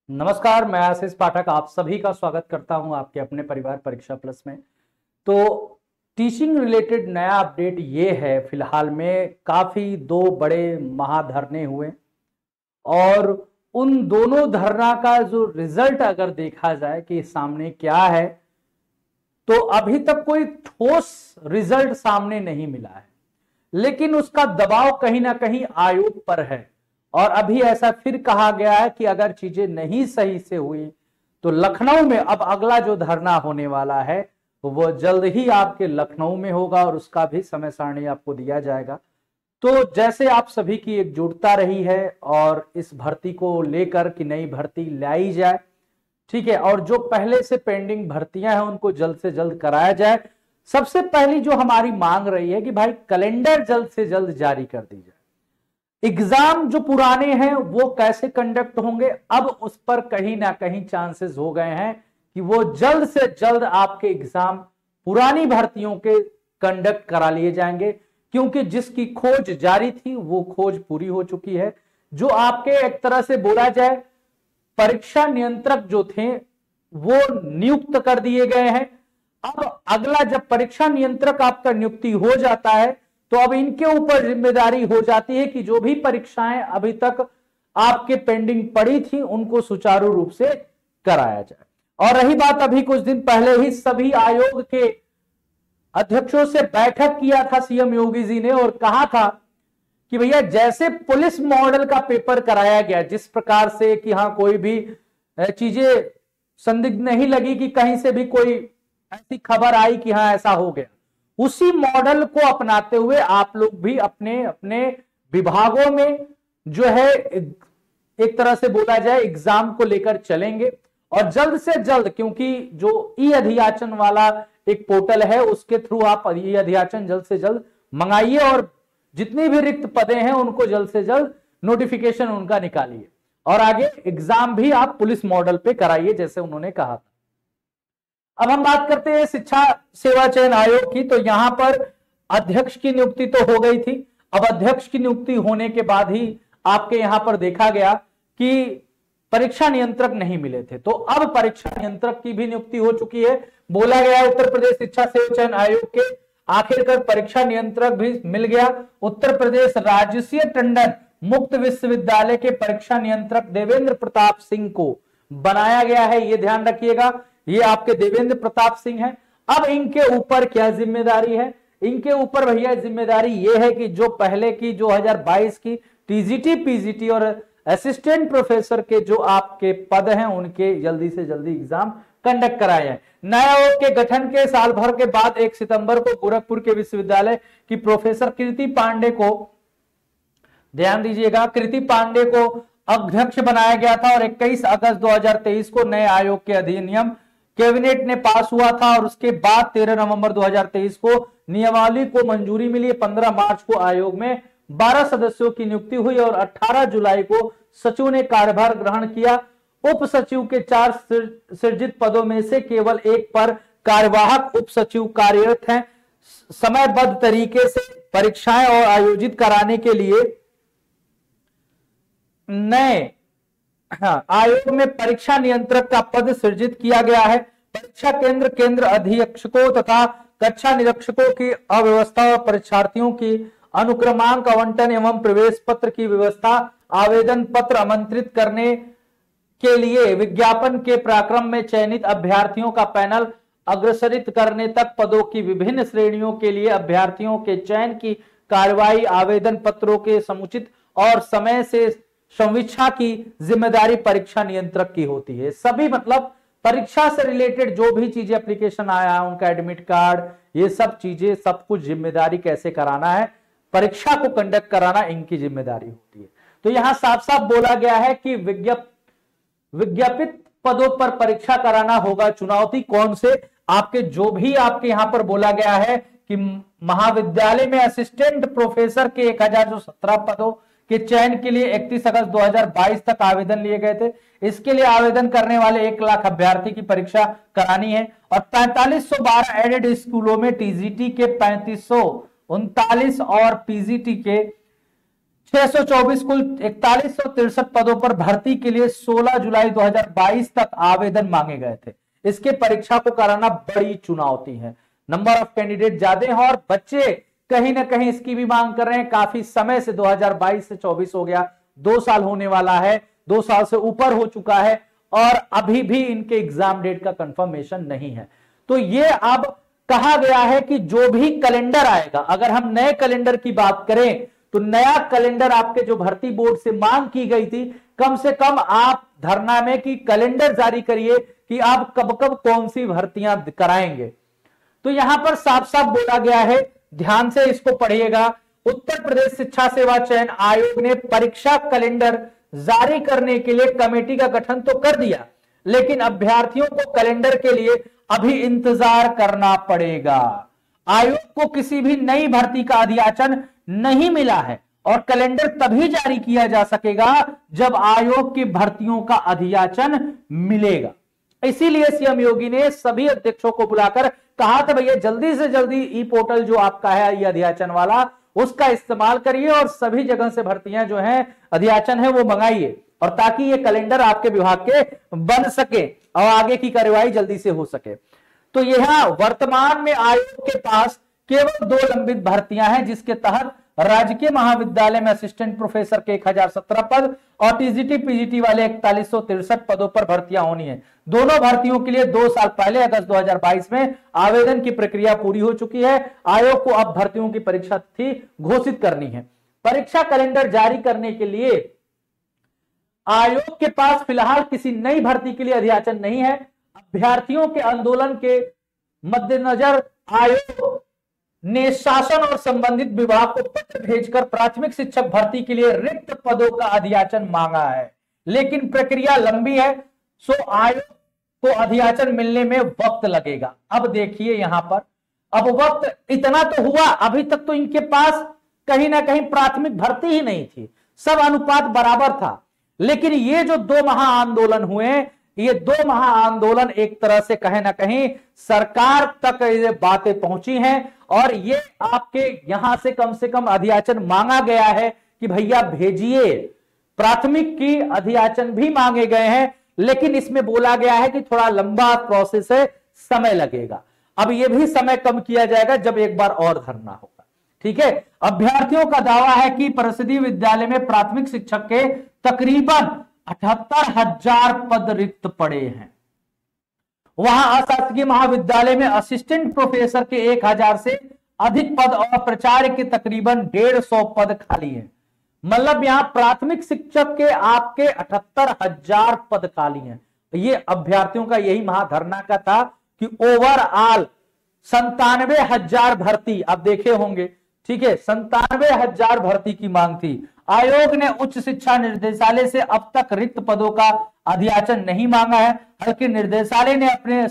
नमस्कार, मैं आशीष पाठक आप सभी का स्वागत करता हूं आपके अपने परिवार परीक्षा प्लस में। तो टीचिंग रिलेटेड नया अपडेट ये है, फिलहाल में काफी दो बड़े महाधरने हुए और उन दोनों धरना का जो रिजल्ट अगर देखा जाए कि सामने क्या है, तो अभी तक कोई ठोस रिजल्ट सामने नहीं मिला है, लेकिन उसका दबाव कहीं ना कहीं आयोग पर है। और अभी ऐसा फिर कहा गया है कि अगर चीजें नहीं सही से हुई तो लखनऊ में अब अगला जो धरना होने वाला है वो जल्द ही आपके लखनऊ में होगा और उसका भी समय सारणी आपको दिया जाएगा। तो जैसे आप सभी की एकजुटता रही है और इस भर्ती को लेकर कि नई भर्ती लाई जाए, ठीक है, और जो पहले से पेंडिंग भर्तियां हैं उनको जल्द से जल्द कराया जाए। सबसे पहली जो हमारी मांग रही है कि भाई कैलेंडर जल्द से जल्द जारी कर दी जाए। एग्जाम जो पुराने हैं वो कैसे कंडक्ट होंगे, अब उस पर कहीं ना कहीं चांसेस हो गए हैं कि वो जल्द से जल्द आपके एग्जाम पुरानी भर्तियों के कंडक्ट करा लिए जाएंगे, क्योंकि जिसकी खोज जारी थी वो खोज पूरी हो चुकी है। जो आपके एक तरह से बोला जाए परीक्षा नियंत्रक जो थे वो नियुक्त कर दिए गए हैं। अब अगला जब परीक्षा नियंत्रक आपका नियुक्ति हो जाता है तो अब इनके ऊपर जिम्मेदारी हो जाती है कि जो भी परीक्षाएं अभी तक आपके पेंडिंग पड़ी थी उनको सुचारू रूप से कराया जाए। और रही बात, अभी कुछ दिन पहले ही सभी आयोग के अध्यक्षों से बैठक किया था सीएम योगी जी ने और कहा था कि भैया जैसे पुलिस मॉडल का पेपर कराया गया, जिस प्रकार से कि हाँ कोई भी चीजें संदिग्ध नहीं लगी कि कहीं से भी कोई ऐसी खबर आई कि हाँ ऐसा हो गया, उसी मॉडल को अपनाते हुए आप लोग भी अपने अपने विभागों में जो है एक तरह से बोला जाए एग्जाम को लेकर चलेंगे। और जल्द से जल्द, क्योंकि जो ई अध्याचन वाला एक पोर्टल है उसके थ्रू आप ई अध्याचन जल्द से जल्द मंगाइए और जितनी भी रिक्त पदे हैं उनको जल्द से जल्द नोटिफिकेशन उनका निकालिए और आगे एग्जाम भी आप पुलिस मॉडल पे कराइए जैसे उन्होंने कहा था। अब हम बात करते हैं शिक्षा सेवा चयन आयोग की। तो यहां पर अध्यक्ष की नियुक्ति तो हो गई थी। अब अध्यक्ष की नियुक्ति होने के बाद ही आपके यहां पर देखा गया कि परीक्षा नियंत्रक नहीं मिले थे, तो अब परीक्षा नियंत्रक की भी नियुक्ति हो चुकी है। बोला गया उत्तर प्रदेश शिक्षा सेवा चयन आयोग के आखिरकार परीक्षा नियंत्रक भी मिल गया। उत्तर प्रदेश राजसीय टंडन मुक्त विश्वविद्यालय के परीक्षा नियंत्रक देवेंद्र प्रताप सिंह को बनाया गया है, ये ध्यान रखिएगा। ये आपके देवेंद्र प्रताप सिंह हैं। अब इनके ऊपर क्या जिम्मेदारी है? इनके ऊपर भैया जिम्मेदारी ये है कि जो पहले की 2022 की टीजीटी पीजीटी और असिस्टेंट प्रोफेसर के जो आपके पद हैं उनके जल्दी से जल्दी एग्जाम कंडक्ट कराए जाए। नए आयोग के गठन के साल भर के बाद 1 सितंबर को गोरखपुर के विश्वविद्यालय की प्रोफेसर कृति पांडे को, ध्यान दीजिएगा, कृति पांडे को अध्यक्ष बनाया गया था और 21 अगस्त 2023 को नए आयोग के अधिनियम कैबिनेट ने पास हुआ था और उसके बाद 13 नवंबर 2023 को नियमावली को मंजूरी मिली। 15 मार्च को आयोग में 12 सदस्यों की नियुक्ति हुई और 18 जुलाई को सचिव ने कार्यभार ग्रहण किया। उप सचिव के 4 सृजित पदों में से केवल एक पर कार्यवाहक उप सचिव कार्यरत हैं। समयबद्ध तरीके से परीक्षाएं और आयोजित कराने के लिए नए आयोग में परीक्षा नियंत्रक का पद सृजित किया गया है। परीक्षा केंद्र, केंद्र अधीक्षकों तथा कक्षा निरीक्षकों की अव्यवस्था और परीक्षार्थियों की अनुक्रमांक आवंटन एवं प्रवेश पत्र की व्यवस्था, आवेदन पत्र आमंत्रित करने के लिए विज्ञापन के पराक्रम में चयनित अभ्यर्थियों का पैनल अग्रसरित करने तक पदों की विभिन्न श्रेणियों के लिए अभ्यर्थियों के चयन की कार्रवाई, आवेदन पत्रों के समुचित और समय से समीक्षा की जिम्मेदारी परीक्षा नियंत्रक की होती है। सभी मतलब परीक्षा से रिलेटेड जो भी चीजें एप्लीकेशन आया, उनका एडमिट कार्ड, ये सब चीजें, सब कुछ जिम्मेदारी कैसे कराना है, परीक्षा को कंडक्ट कराना इनकी जिम्मेदारी होती है। तो यहां साफ साफ बोला गया है कि विज्ञापित पदों पर परीक्षा कराना होगा। चुनौती कौन से? आपके जो भी आपके यहां पर बोला गया है कि महाविद्यालय में असिस्टेंट प्रोफेसर के 1017 पदों के चयन के लिए 31 अगस्त 2022 तक आवेदन लिए गए थे। इसके लिए आवेदन करने वाले 1 लाख अभ्यर्थी की परीक्षा करानी है और 4512 एडेड स्कूलों में टीजीटी के 3539 और पीजीटी के 624 कुल 4163 पदों पर भर्ती के लिए 16 जुलाई 2022 तक आवेदन मांगे गए थे। इसके परीक्षा को कराना बड़ी चुनौती है, नंबर ऑफ कैंडिडेट ज्यादा हैं और बच्चे कहीं ना कहीं इसकी भी मांग कर रहे हैं। काफी समय से 2022 से 24 हो गया, 2 साल होने वाला है, 2 साल से ऊपर हो चुका है और अभी भी इनके एग्जाम डेट का कंफर्मेशन नहीं है। तो ये अब कहा गया है कि जो भी कैलेंडर आएगा, अगर हम नए कैलेंडर की बात करें तो नया कैलेंडर आपके जो भर्ती बोर्ड से मांग की गई थी, कम से कम आप धरना में कि कैलेंडर जारी करिए कि आप कब कब कौन सी भर्तियां कराएंगे। तो यहां पर साफ साफ बोला गया है, ध्यान से इसको पढ़िएगा। उत्तर प्रदेश शिक्षा सेवा चयन आयोग ने परीक्षा कैलेंडर जारी करने के लिए कमेटी का गठन तो कर दिया, लेकिन अभ्यर्थियों को कैलेंडर के लिए अभी इंतजार करना पड़ेगा। आयोग को किसी भी नई भर्ती का अधियाचन नहीं मिला है और कैलेंडर तभी जारी किया जा सकेगा जब आयोग की भर्तियों का अधियाचन मिलेगा। इसीलिए सीएम योगी ने सभी अध्यक्षों को बुलाकर कहा था, भैया जल्दी से जल्दी ई पोर्टल जो आपका है ये अधियाचन वाला, उसका इस्तेमाल करिए और सभी जगह से भर्तियां जो हैं अधियाचन है वो मंगाइए, और ताकि ये कैलेंडर आपके विभाग के बन सके और आगे की कार्यवाही जल्दी से हो सके। तो यह वर्तमान में आयोग के पास केवल 2 लंबित भर्तियां हैं, जिसके तहत राजकीय महाविद्यालय में असिस्टेंट प्रोफेसर के 1017 पद और टीजीटी पीजीटी वाले 4163 पदों पर भर्तियां होनी है। दोनों भर्तियों के लिए 2 साल पहले अगस्त 2022 में आवेदन की प्रक्रिया पूरी हो चुकी है। आयोग को अब भर्तियों की परीक्षा तिथि घोषित करनी है। परीक्षा कैलेंडर जारी करने के लिए आयोग के पास फिलहाल किसी नई भर्ती के लिए अधियाचन नहीं है। अभ्यर्थियों के आंदोलन के मद्देनजर आयोग ने शासन और संबंधित विभाग को पत्र भेजकर प्राथमिक शिक्षक भर्ती के लिए रिक्त पदों का अधियाचन मांगा है, लेकिन प्रक्रिया लंबी है, सो आयोग को अधियाचन मिलने में वक्त लगेगा। अब देखिए यहां पर, अब वक्त इतना तो हुआ, अभी तक तो इनके पास कहीं ना कहीं प्राथमिक भर्ती ही नहीं थी, सब अनुपात बराबर था। लेकिन ये जो 2 महाआंदोलन हुए, ये 2 महाआंदोलन एक तरह से कहीं ना कहीं सरकार तक ये बातें पहुंची हैं और ये आपके यहां से कम अधियाचन मांगा गया है कि भैया भेजिए। प्राथमिक की अधियाचन भी मांगे गए हैं, लेकिन इसमें बोला गया है कि थोड़ा लंबा प्रोसेस है, समय लगेगा। अब यह भी समय कम किया जाएगा जब एक बार और धरना होगा। ठीक है, अभ्यर्थियों का दावा है कि परिषदीय विद्यालय में प्राथमिक शिक्षक के तकरीबन 78,000 पद रिक्त पड़े हैं। वहां अशासकीय महाविद्यालय में असिस्टेंट प्रोफेसर के 1000 से अधिक पद और प्राचार्य के तकरीबन 150 पद खाली हैं। मतलब यहां प्राथमिक शिक्षक के आपके 78,000 पद खाली हैं। ये अभ्यर्थियों का यही महाधरना का था कि ओवरऑल 97,000 भर्ती, आप देखे होंगे, ठीक है, 97,000 भर्ती की मांग थी। आयोग ने उच्च शिक्षा निर्देशालय से अब तक रिक्त पदों का अधियाचन नहीं मांगा है, बल्कि निर्देशालय ने अपने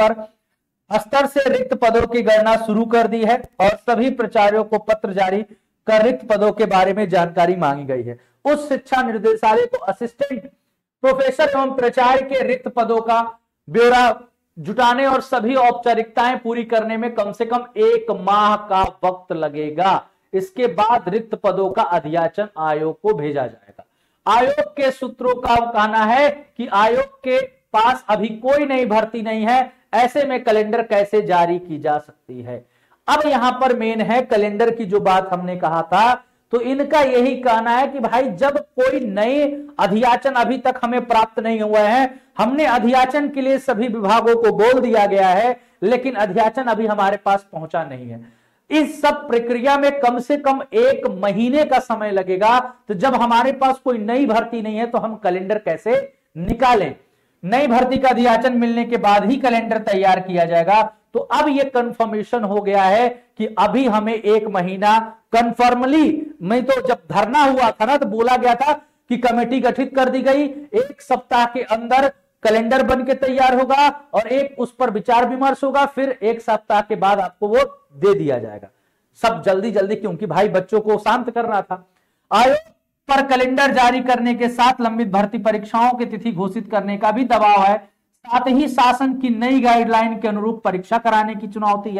स्तर से रिक्त पदों की गणना शुरू कर दी है और सभी प्राचार्यों को पत्र जारी कर रिक्त पदों के बारे में जानकारी मांगी गई है। उच्च शिक्षा निर्देशालय को असिस्टेंट प्रोफेसर एवं प्राचार्य के रिक्त पदों का ब्यौरा जुटाने और सभी औपचारिकताएं पूरी करने में कम से कम 1 माह का वक्त लगेगा। इसके बाद रिक्त पदों का अधियाचन आयोग को भेजा जाएगा। आयोग के सूत्रों का कहना है कि आयोग के पास अभी कोई नई भर्ती नहीं है, ऐसे में कैलेंडर कैसे जारी की जा सकती है। अब यहां पर मेन है कैलेंडर की जो बात हमने कहा था, तो इनका यही कहना है कि भाई जब कोई नए अधियाचन अभी तक हमें प्राप्त नहीं हुआ है, हमने अधियाचन के लिए सभी विभागों को बोल दिया गया है, लेकिन अधियाचन अभी हमारे पास पहुंचा नहीं है। इस सब प्रक्रिया में कम से कम 1 महीने का समय लगेगा। तो जब हमारे पास कोई नई भर्ती नहीं है तो हम कैलेंडर कैसे निकालें? नई भर्ती का अधियाचन मिलने के बाद ही कैलेंडर तैयार किया जाएगा। तो अब यह कंफर्मेशन हो गया है कि अभी हमें 1 महीना कंफर्मली, मैं तो जब धरना हुआ था ना तो बोला गया था कि कमेटी गठित कर दी गई, 1 सप्ताह के अंदर कैलेंडर बन के तैयार होगा और एक उस पर विचार विमर्श होगा, फिर 1 सप्ताह के बाद आपको वो दे दिया जाएगा। सब जल्दी जल्दी, क्योंकि भाई बच्चों को शांत करना था। आयोग पर कैलेंडर जारी करने के साथ लंबित भर्ती परीक्षाओं की तिथि घोषित करने का भी दबाव है। साथ ही शासन की नई गाइडलाइन के अनुरूप परीक्षा कराने की चुनौती है।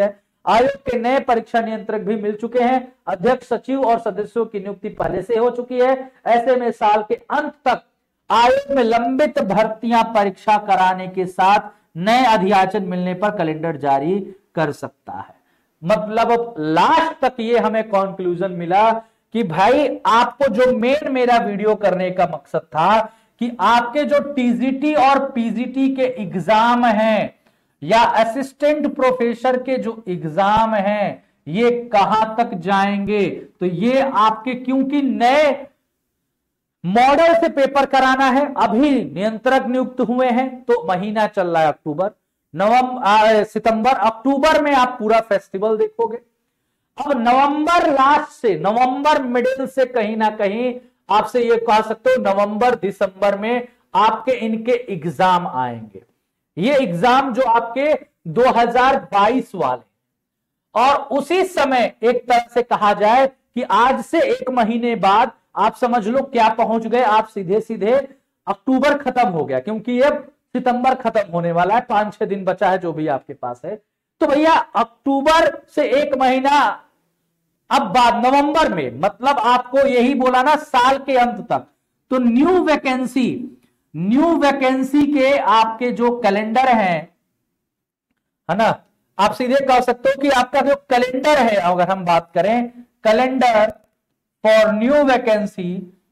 आयोग के नए परीक्षा नियंत्रक भी मिल चुके हैं। अध्यक्ष, सचिव और सदस्यों की नियुक्ति पहले से हो चुकी है। ऐसे में साल के अंत तक आयोग में लंबित भर्तियां परीक्षा कराने के साथ नए अध्याचन मिलने पर कैलेंडर जारी कर सकता है। मतलब लास्ट तक ये हमें कंक्लूजन मिला कि भाई आपको जो मेरा वीडियो करने का मकसद था कि आपके जो टीजीटी और पीजीटी के एग्जाम हैं या असिस्टेंट प्रोफेसर के जो एग्जाम हैं ये कहां तक जाएंगे, तो ये आपके क्योंकि नए मॉडल से पेपर कराना है, अभी नियंत्रक नियुक्त हुए हैं तो महीना चल रहा है अक्टूबर, सितंबर, अक्टूबर में आप पूरा फेस्टिवल देखोगे। अब नवंबर लास्ट से, नवंबर मिडिल से कहीं ना कहीं आपसे ये कह सकते हो नवंबर दिसंबर में आपके इनके एग्जाम आएंगे। ये एग्जाम जो आपके 2022 वाले, और उसी समय एक तरह से कहा जाए कि आज से एक महीने बाद आप समझ लो क्या पहुंच गए, आप सीधे सीधे अक्टूबर खत्म हो गया, क्योंकि ये सितंबर खत्म होने वाला है, 5-6 दिन बचा है जो भी आपके पास है। तो भैया अक्टूबर से एक महीना अब बाद नवंबर में, मतलब आपको यही बोला ना साल के अंत तक, तो न्यू वैकेंसी के आपके जो कैलेंडर हैं, है ना, आप सीधे कह सकते हो कि आपका जो कैलेंडर है, अगर हम बात करें कैलेंडर फॉर न्यू वैकेंसी,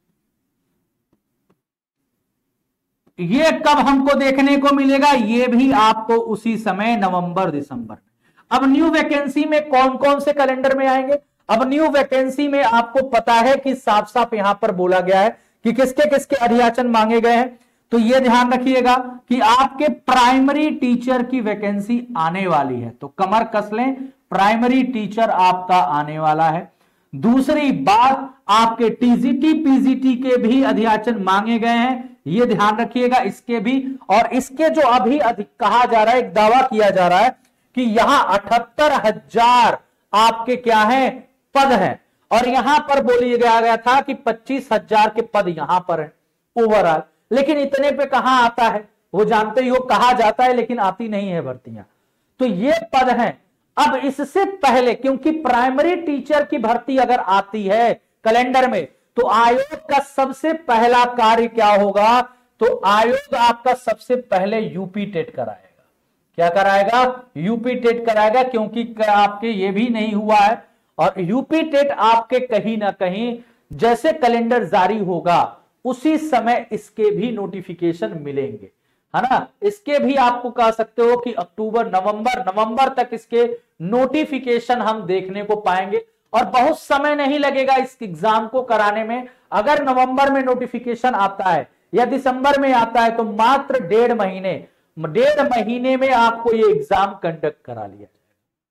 ये कब हमको देखने को मिलेगा, ये भी आपको उसी समय नवंबर दिसंबर में। अब न्यू वैकेंसी में कौन कौन से कैलेंडर में आएंगे, अब न्यू वैकेंसी में आपको पता है कि साफ साफ यहां पर बोला गया है कि किसके किसके अधियाचन मांगे गए हैं। तो यह ध्यान रखिएगा कि आपके प्राइमरी टीचर की वैकेंसी आने वाली है, तो कमर कस लें, प्राइमरी टीचर आपका आने वाला है। दूसरी बात, आपके टीजीटी पीजीटी के भी अधियाचन मांगे गए हैं, ये ध्यान रखिएगा इसके भी। और इसके जो अभी कहा जा रहा है, एक दावा किया जा रहा है कि यहां 78,000 आपके क्या है पद हैं, और यहां पर बोली गया था कि 25,000 के पद यहां पर है ओवरऑल, लेकिन इतने पे कहां आता है, वो जानते ही हो, कहा जाता है लेकिन आती नहीं है भर्तियां। तो ये पद हैं। अब इससे पहले, क्योंकि प्राइमरी टीचर की भर्ती अगर आती है कैलेंडर में, तो आयोग का सबसे पहला कार्य क्या होगा, तो आयोग आपका सबसे पहले यूपी टेट कराएगा। क्या कराएगा, यूपी टेट कराएगा, क्योंकि आपके ये भी नहीं हुआ है। और यूपी टेट आपके कहीं ना कहीं जैसे कैलेंडर जारी होगा उसी समय इसके भी नोटिफिकेशन मिलेंगे, है ना। इसके भी आपको कह सकते हो कि अक्टूबर नवंबर तक इसके नोटिफिकेशन हम देखने को पाएंगे, और बहुत समय नहीं लगेगा इस एग्जाम को कराने में। अगर नवंबर में नोटिफिकेशन आता है या दिसंबर में आता है, तो मात्र 1.5 महीने में आपको ये एग्जाम कंडक्ट करा लिया जाएगा।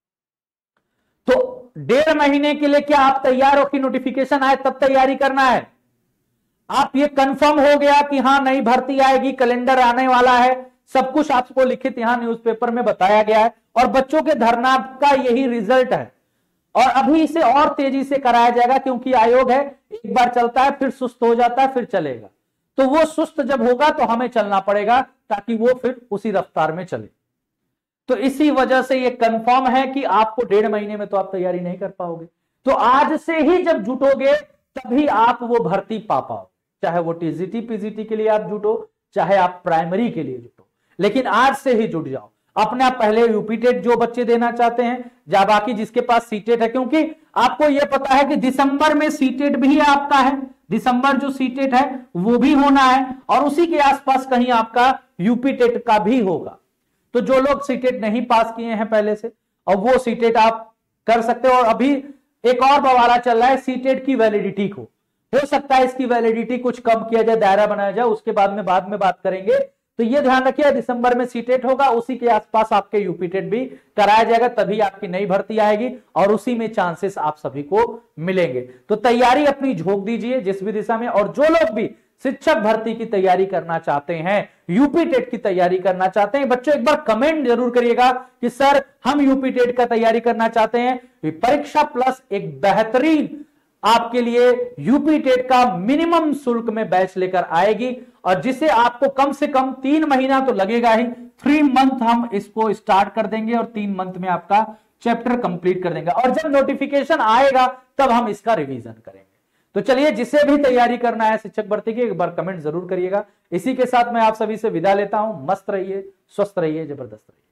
तो 1.5 महीने के लिए क्या आप तैयार हो कि नोटिफिकेशन आए तब तैयारी करना है? आप ये कंफर्म हो गया कि हाँ नई भर्ती आएगी, कैलेंडर आने वाला है, सब कुछ आपको लिखित यहां न्यूज़पेपर में बताया गया है, और बच्चों के धरना का यही रिजल्ट है। और अभी इसे और तेजी से कराया जाएगा, क्योंकि आयोग है, एक बार चलता है फिर सुस्त हो जाता है फिर चलेगा, तो वो सुस्त जब होगा तो हमें चलना पड़ेगा ताकि वो फिर उसी रफ्तार में चले। तो इसी वजह से ये कंफर्म है कि आपको 1.5 महीने में तो आप तैयारी नहीं कर पाओगे, तो आज से ही जब जुटोगे तभी आप वो भर्ती पा पाओ, चाहे वो टीजीटी पीजीटी के लिए आप जुटो, चाहे आप प्राइमरी के लिए जुटो, लेकिन आज से ही जुट जाओ। अपना पहले यूपी टेट जो बच्चे देना चाहते हैं, या बाकी जिसके पास सीटेट है, क्योंकि आपको यह पता है कि दिसंबर में सीटेट भी आपका है, दिसंबर जो सीटेट है वो भी होना है, और उसी के आसपास कहीं आपका यूपी टेट का भी होगा। तो जो लोग सीटेट नहीं पास किए हैं पहले से, और वो सीटेट आप कर सकते हो। और अभी एक और बवाला चल रहा है सीटेट की वैलिडिटी को, हो सकता है इसकी वैलिडिटी कुछ कम किया जाए, दायरा बनाया जाए, उसके बाद में बात करेंगे। तो ये ध्यान रखिए, दिसंबर में सीटेट होगा, उसी के आसपास आपके यूपी टेट भी कराया जाएगा, तभी आपकी नई भर्ती आएगी, और उसी में चांसेस आप सभी को मिलेंगे। तो तैयारी अपनी झोंक दीजिए जिस भी दिशा में। और जो लोग भी शिक्षक भर्ती की तैयारी करना चाहते हैं, यूपी टेट की तैयारी करना चाहते हैं, बच्चों एक बार कमेंट जरूर करिएगा कि सर हम यूपी टेट का तैयारी करना चाहते हैं। परीक्षा प्लस एक बेहतरीन आपके लिए यूपी टेट का मिनिमम शुल्क में बैच लेकर आएगी, और जिसे आपको कम से कम 3 महीना तो लगेगा ही, 3 मंथ हम इसको स्टार्ट कर देंगे, और 3 मंथ में आपका चैप्टर कंप्लीट कर देंगे और जब नोटिफिकेशन आएगा तब हम इसका रिवीजन करेंगे। तो चलिए, जिसे भी तैयारी करना है शिक्षक भर्ती की, एक बार कमेंट जरूर करिएगा। इसी के साथ मैं आप सभी से विदा लेता हूं। मस्त रहिए, स्वस्थ रहिए, जबरदस्त रहिए।